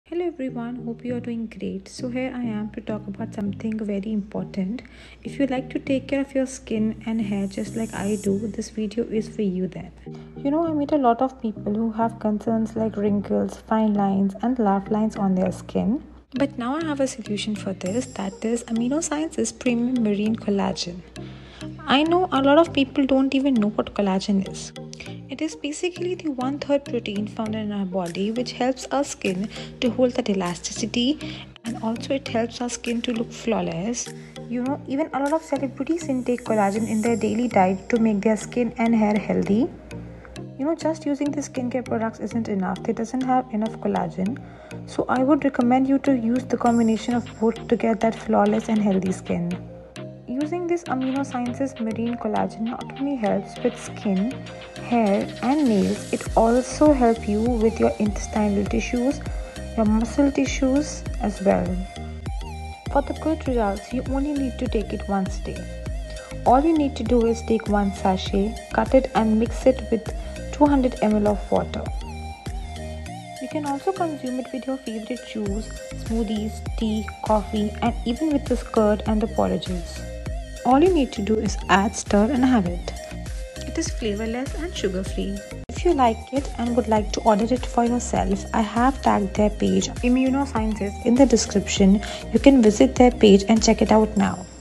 Hello everyone, hope you are doing great. So here I am to talk about something very important. If you like to take care of your skin and hair just like I do, this video is for you then. I meet a lot of people who have concerns like wrinkles, fine lines and laugh lines on their skin. But now I have a solution for this, that is Amino Sciences Premium Marine Collagen. I know a lot of people don't even know what collagen is. It is basically the one-third protein found in our body which helps our skin to hold that elasticity, and also it helps our skin to look flawless. Even a lot of celebrities intake collagen in their daily diet to make their skin and hair healthy. Just using the skincare products isn't enough. They doesn't have enough collagen. So I would recommend you to use the combination of both to get that flawless and healthy skin. Using this Amino Sciences Marine Collagen not only helps with skin, hair and nails, it also helps you with your intestinal tissues, your muscle tissues as well. For the good results, you only need to take it once a day. All you need to do is take one sachet, cut it and mix it with 200 ml of water. You can also consume it with your favorite juice, smoothies, tea, coffee and even with the curd and the porridges. All you need to do is add, stir and have it. It is flavorless and sugar-free. If you like it and would like to order it for yourself, I have tagged their page Immunosciences in the description. You can visit their page and check it out now.